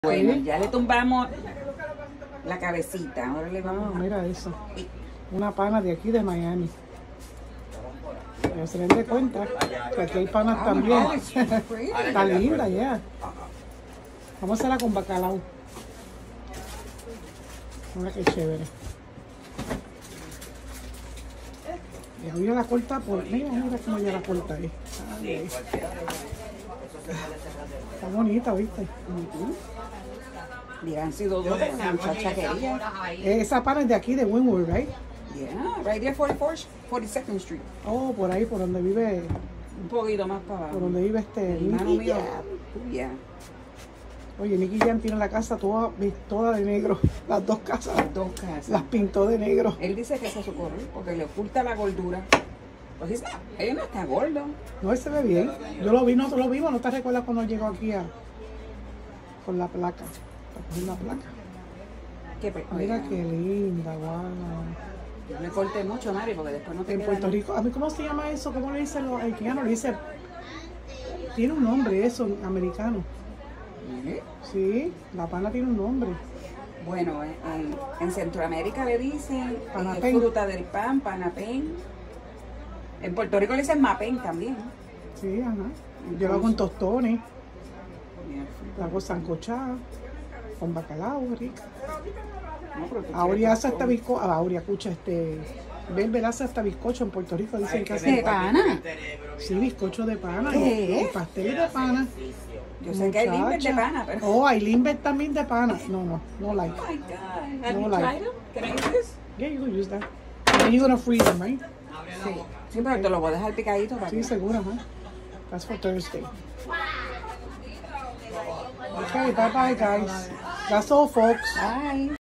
Bueno, ya le tumbamos la cabecita. Ahora le vamos a... Mira eso. Una pana de aquí de Miami. Pero se den de cuenta que aquí hay panas también. Está linda, ya. Vamos a hacerla con bacalao. Mira qué chévere. Y ella la corta por... Mira cómo ella la corta ahí. Ay. Está bonita, ¿viste? Dirán sido dos, la muchacha quería. Esa pana es de aquí, de Wynwood, right? Yeah, right there, 42nd Street. Oh, por ahí, por donde vive... Un poquito más para abajo. Por donde vive Nicky Jam. Yeah. Oye, Nicky Jam tiene la casa toda de negro. Las dos casas. Las dos casas. Las pintó de negro. Él dice que eso socorre porque le oculta la gordura. Pues él no está gordo. No, él se ve bien. Yo lo vi, nosotros lo vimos. ¿No te recuerdas cuando llegó aquí con la placa? Para coger la placa. Mira qué linda, guau. Yo me corté mucho, Mari, porque después no te En Puerto Rico, ¿a mí cómo se llama eso? ¿Cómo le dicen los haitianos? Le dice, tiene un nombre eso, americano. Sí, la pana tiene un nombre. Bueno, en Centroamérica le dicen fruta del pan, panapén. En Puerto Rico le dicen mapén también. Sí, ajá. Yo lo hago en tostones. La hago sancochada, con bacalao, rica. No, Aurea hace hasta bizcocho. Aurea, escucha, Belbel hace hasta bizcocho en Puerto Rico. Dicen que hace. ¿De pana? Sí, bizcocho de pana. ¿Qué? No, pasteles de pana. Yo sé que hay limber de pana, pero... Oh, hay limber también de pana. No like. Oh my God. Have no you like. tried them? Can I use this? Yeah, you can use that. And you're gonna freeze them, right? Sí. Sí, pero te lo voy a dejar picadito para Sí, seguro, ajá. That's for Thursday. Okay, bye-bye, guys. That's all, folks. Bye.